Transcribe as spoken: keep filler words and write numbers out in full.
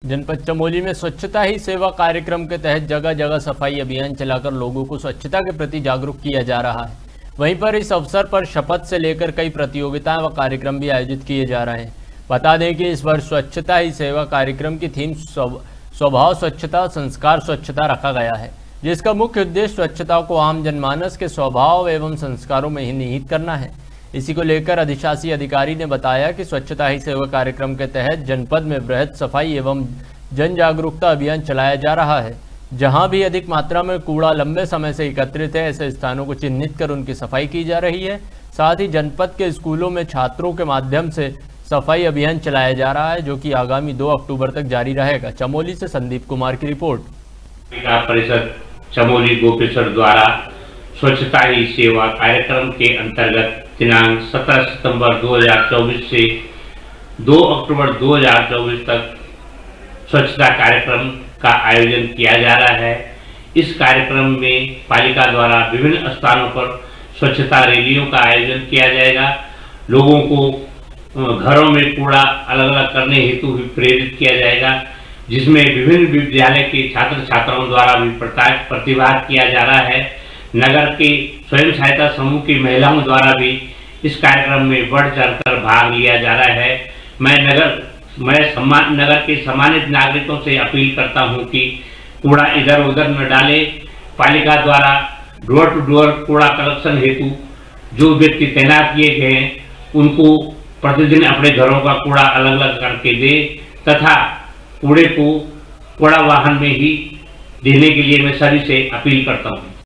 जनपद चमोली में स्वच्छता ही सेवा कार्यक्रम के तहत जगह जगह सफाई अभियान चलाकर लोगों को स्वच्छता के प्रति जागरूक किया जा रहा है। वहीं पर इस अवसर पर शपथ से लेकर कई प्रतियोगिताएं व कार्यक्रम भी आयोजित किए जा रहे हैं। बता दें कि इस वर्ष स्वच्छता ही सेवा कार्यक्रम की थीम स्वभाव स्वच्छता संस्कार स्वच्छता रखा गया है, जिसका मुख्य उद्देश्य स्वच्छता को आम जनमानस के स्वभाव एवं संस्कारों में ही निहित करना है। इसी को लेकर अधिशासी अधिकारी ने बताया कि स्वच्छता ही सेवा कार्यक्रम के तहत जनपद में बृहद सफाई एवं जन जागरूकता अभियान चलाया जा रहा है। जहां भी अधिक मात्रा में कूड़ा लंबे समय से एकत्रित है, ऐसे स्थानों को चिन्हित कर उनकी सफाई की जा रही है। साथ ही जनपद के स्कूलों में छात्रों के माध्यम से सफाई अभियान चलाया जा रहा है, जो कि आगामी दो अक्टूबर तक जारी रहेगा। चमोली से संदीप कुमार की रिपोर्ट। परिषद चमोली गोपेश्वर द्वारा स्वच्छता ही सेवा कार्यक्रम के अंतर्गत दिनांक सत्रह सितंबर दो हज़ार चौबीस से दो अक्टूबर दो हज़ार चौबीस तक स्वच्छता कार्यक्रम का आयोजन किया जा रहा है। इस कार्यक्रम में पालिका द्वारा विभिन्न स्थानों पर स्वच्छता रैलियों का आयोजन किया जाएगा। लोगों को घरों में कूड़ा अलग अलग करने हेतु भी प्रेरित किया जाएगा, जिसमें विभिन्न विद्यालय के छात्र छात्राओं द्वारा भी प्रतिभाग किया जा रहा है। नगर के स्वयं सहायता समूह की महिलाओं द्वारा भी इस कार्यक्रम में बढ़ चढ़कर भाग लिया जा रहा है। मैं नगर मैं सम्मान नगर के सम्मानित नागरिकों से अपील करता हूं कि कूड़ा इधर उधर न डाले। पालिका द्वारा डोर टू डोर कूड़ा कलेक्शन हेतु जो व्यक्ति तैनात किए गए हैं, उनको प्रतिदिन अपने घरों का कूड़ा अलग अलग करके दे तथा कूड़े को कूड़ा वाहन में ही देने के लिए मैं सभी से अपील करता हूं।